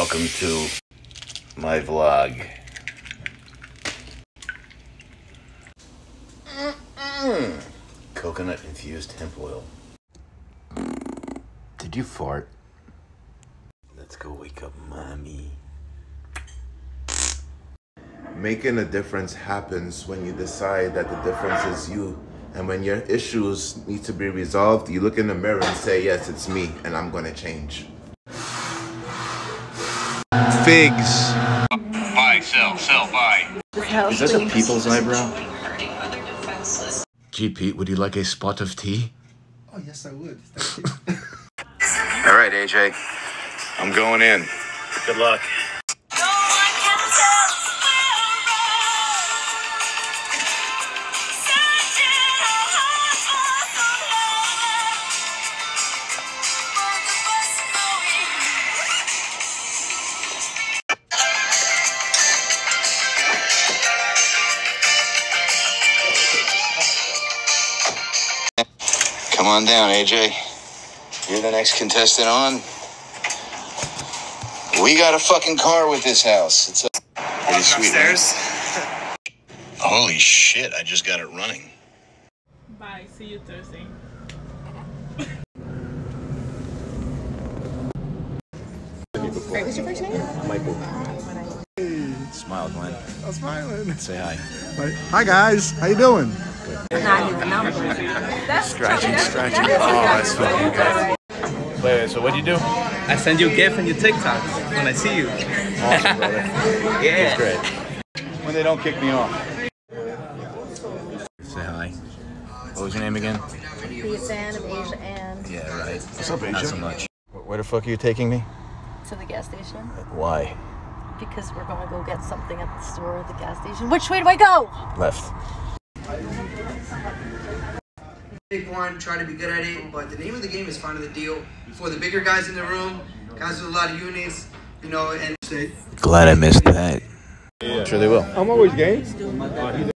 Welcome to my vlog. Coconut infused hemp oil. Did you fart? Let's go wake up mommy. Making a difference happens when you decide that the difference is you. And when your issues need to be resolved, you look in the mirror and say, yes, it's me, and I'm gonna change. Figs. Buy, sell, buy. Is that the people's eyebrow? Gee, Pete, would you like a spot of tea? Oh, yes, I would. Thank you. All right, AJ. I'm going in. Good luck. Come on down, AJ. You're the next contestant on. We got a fucking car with this house. It's pretty sweet. Right? Holy shit, I just got it running. Bye. See you Thursday. Wait, what's your first name? Michael. Smile, Glenn. I'm smiling. Say hi. Hi, guys. How you doing? Scratching. Oh, that's fucking good. Wait, so what'd you do? I send you a gift on your TikTok when I see you. Awesome, brother. Yeah. That's great. When they don't kick me off. Say hi. What was your name again? Be a fan of Asia and Yeah, right. What's up, Not Asia? so much. Where the fuck are you taking me? to the gas station Why? because we're going to go get something at the store at the gas station. Which way do I go? Left. Pick one, try to be good at it, but the name of the game is finding the deal for the bigger guys in the room, guys with a lot of units, you know, and Glad I missed that. I'm sure they will. I'm always game.